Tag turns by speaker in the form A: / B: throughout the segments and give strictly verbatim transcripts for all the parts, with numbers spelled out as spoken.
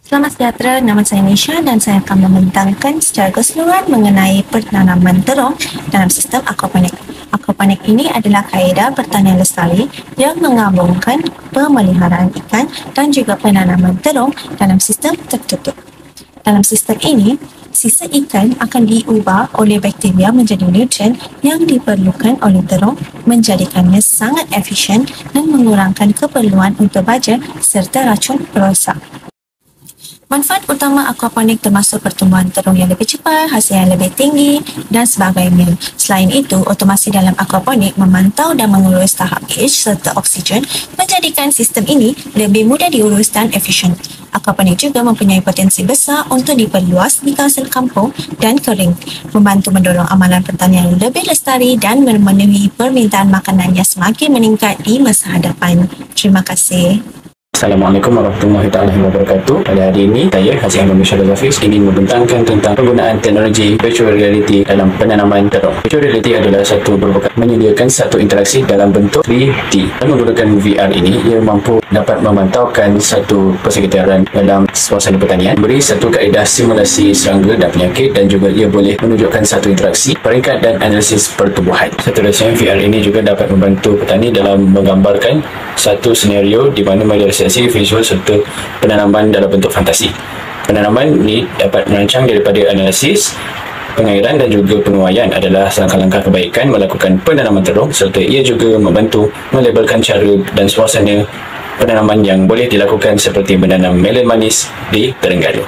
A: Selamat sejahtera, nama saya Nisha dan saya akan membentangkan secara keseluruhan mengenai penanaman terung dalam sistem aquaponik. Aquaponik ini adalah kaedah pertanian lestari yang menggabungkan pemeliharaan ikan dan juga penanaman terung dalam sistem tertutup. Dalam sistem ini, sisa ikan akan diubah oleh bakteria menjadi nutrien yang diperlukan oleh terung, menjadikannya sangat efisien dan mengurangkan keperluan untuk baja serta racun perosak. Manfaat utama aquaponik termasuk pertumbuhan terung yang lebih cepat, hasil yang lebih tinggi dan sebagainya. Selain itu, otomasi dalam aquaponik memantau dan mengurus tahap pH serta oksigen menjadikan sistem ini lebih mudah diurus dan efisien. Aquaponik juga mempunyai potensi besar untuk diperluas di kawasan kampung dan kering, membantu mendorong amalan pertanian yang lebih lestari dan memenuhi permintaan makanan yang semakin meningkat di masa hadapan. Terima kasih.
B: Assalamualaikum warahmatullahi wabarakatuh. Pada hari ini, saya Haji Ahmad Mishal Zafiz ingin membentangkan tentang penggunaan teknologi virtual reality dalam penanaman terung. Virtual reality adalah satu berbakat menyediakan satu interaksi dalam bentuk tiga D. Dan menggunakan V R ini, ia mampu dapat memantaukan satu persekitaran dalam suasana pertanian, beri satu kaedah simulasi serangga dan penyakit, dan juga ia boleh menunjukkan satu interaksi, peringkat dan analisis pertumbuhan. Seterusnya, V R ini juga dapat membantu petani dalam menggambarkan satu senario di mana merealisasi visual serta penanaman dalam bentuk fantasi. Penanaman ini dapat merancang daripada analisis, pengairan dan juga penuaian adalah langkah-langkah kebaikan melakukan penanaman terung, serta ia juga membantu melabelkan cara dan suasana penanaman yang boleh dilakukan seperti menanam melon manis di Terengganu.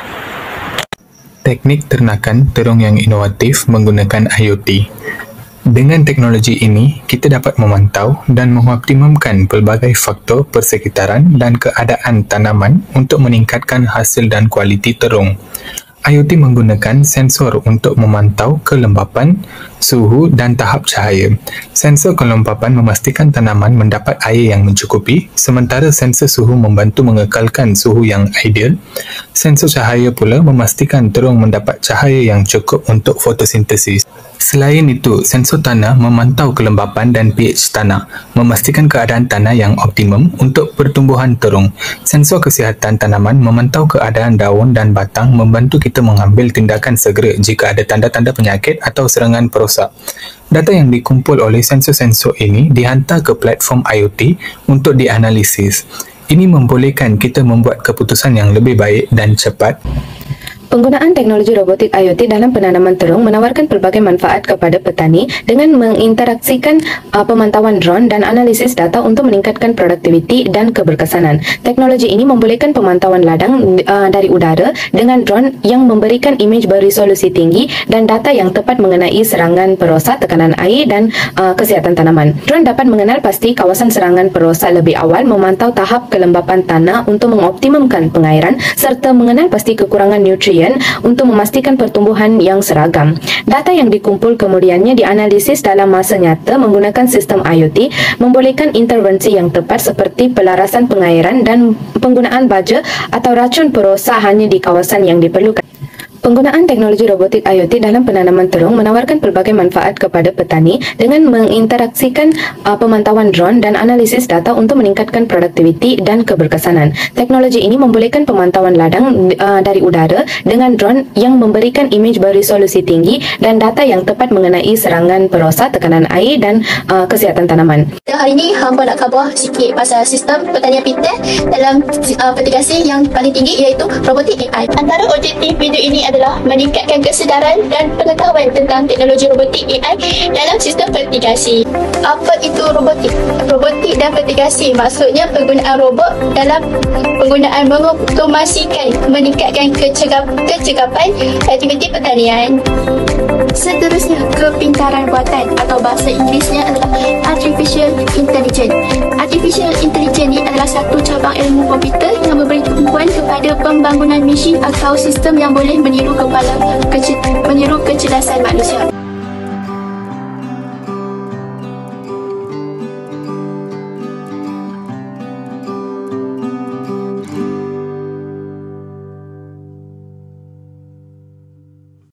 C: Teknik ternakan terung yang inovatif menggunakan I O T. Dengan teknologi ini, kita dapat memantau dan mengoptimumkan pelbagai faktor persekitaran dan keadaan tanaman untuk meningkatkan hasil dan kualiti terung. I O T menggunakan sensor untuk memantau kelembapan, suhu dan tahap cahaya. Sensor kelembapan memastikan tanaman mendapat air yang mencukupi, sementara sensor suhu membantu mengekalkan suhu yang ideal. Sensor cahaya pula memastikan terung mendapat cahaya yang cukup untuk fotosintesis. Selain itu, sensor tanah memantau kelembapan dan pH tanah, memastikan keadaan tanah yang optimum untuk pertumbuhan terung. Sensor kesihatan tanaman memantau keadaan daun dan batang, membantu kita mengambil tindakan segera jika ada tanda-tanda penyakit atau serangan perosak. Data yang dikumpul oleh sensor-sensor ini dihantar ke platform I O T untuk dianalisis. Ini membolehkan kita membuat keputusan yang lebih baik dan cepat.
D: Penggunaan teknologi robotik I O T dalam penanaman terung menawarkan pelbagai manfaat kepada petani dengan menginteraksikan uh, pemantauan drone dan analisis data untuk meningkatkan produktiviti dan keberkesanan. Teknologi ini membolehkan pemantauan ladang uh, dari udara dengan drone yang memberikan imej beresolusi tinggi dan data yang tepat mengenai serangan perosak, tekanan air dan uh, kesihatan tanaman. Drone dapat mengenal pasti kawasan serangan perosak lebih awal, memantau tahap kelembapan tanah untuk mengoptimumkan pengairan serta mengenal pasti kekurangan nutrien untuk memastikan pertumbuhan yang seragam. Data yang dikumpul kemudiannya dianalisis dalam masa nyata menggunakan sistem I O T, membolehkan intervensi yang tepat seperti pelarasan pengairan dan penggunaan baja atau racun perosak hanya di kawasan yang diperlukan. Penggunaan teknologi robotik I O T dalam penanaman terung menawarkan pelbagai manfaat kepada petani dengan menginteraksikan uh, pemantauan drone dan analisis data untuk meningkatkan produktiviti dan keberkesanan. Teknologi ini membolehkan pemantauan ladang uh, dari udara dengan drone yang memberikan imej beresolusi tinggi dan data yang tepat mengenai serangan perosak, tekanan air dan uh, kesihatan tanaman.
E: Hari ini hampa nak khabar sikit pasal sistem pertanian pintar dalam uh, mitigasi yang paling tinggi iaitu robotik A I. Antara objektif video ini adalah meningkatkan kesedaran dan pengetahuan tentang teknologi robotik A I dalam sistem fertigasi. Apa itu robotik? Robotik dan fertigasi maksudnya penggunaan robot dalam penggunaan mengoptimasikan, meningkatkan kecegap, kecegapan aktiviti pertanian. Seterusnya, kepintaran buatan atau bahasa Inggerisnya adalah Artificial Intelligence. Artificial Intelligence ini adalah satu cabang ilmu komputer yang memberi tumpuan kepada pembangunan mesin atau sistem yang boleh meniru kepala kece- meniru kecerdasan manusia.